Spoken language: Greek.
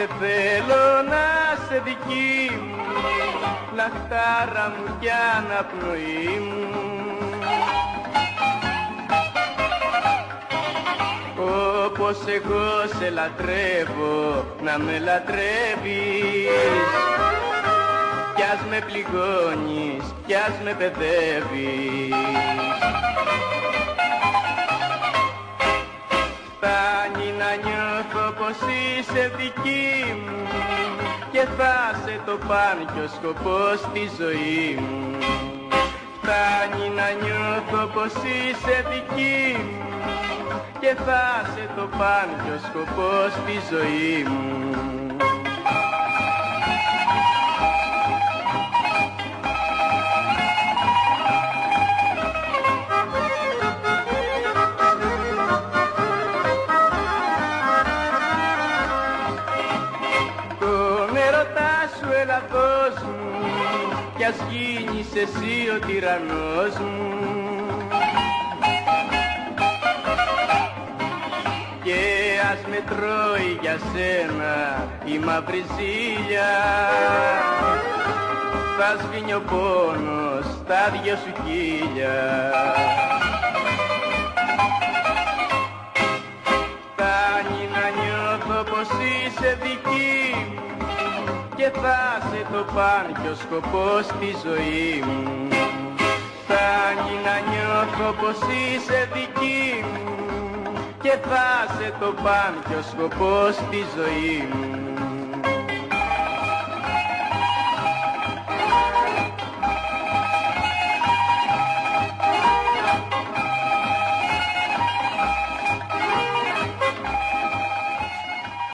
και θέλω να σε δική μου, λαχτάρα μου κι αναπνοή μου. Όπως εγώ σε λατρεύω, να με λατρεύεις, κι ας με πληγώνεις, κι ας με παιδεύεις. Φτάνει να νιώθω πως είσαι δική μου και θα σε το παν κι ο σκοπός της ζωή μου. Φτάνει να νιώθω πως είσαι δική μου και θα σε το παν κι ο σκοπός της ζωή μου. Τον έρωτά σου ελαφρώς μου κι ας γίνεις εσύ ο τυραννός μου, και ας με τρώει για σένα η μαύρη ζήλια, θα σβήνει ο πόνος στα δυο σου χείλια. Φτάνει να νιώθω πως είσαι δική μου και θα σε το παν κι ο σκοπός της ζωή μου. Φτάνει να νιώθω πως είσαι δική μου και θα σε το παν κι ο σκοπός της ζωή μου.